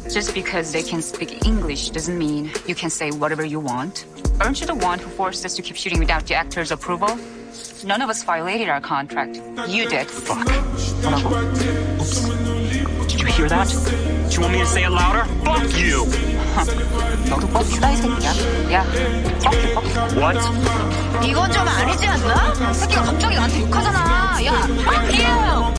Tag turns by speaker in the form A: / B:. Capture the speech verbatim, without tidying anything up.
A: Just because they can speak English doesn't mean you can say whatever you want. Aren't you the one who forced us to keep shooting without the actor's approval? None of us violated our contract. You did.
B: Fuck. 뭐라고? Oops. Did you hear that? Do you want me to say it louder? Fuck you!
A: 너도 뻑큐다 이 새끼야. 야, 뻑큐 뻑큐.
B: What?
A: 이건 좀 아니지 않나? 새끼가 갑자기 나한테 욕하잖아. 야, fuck you!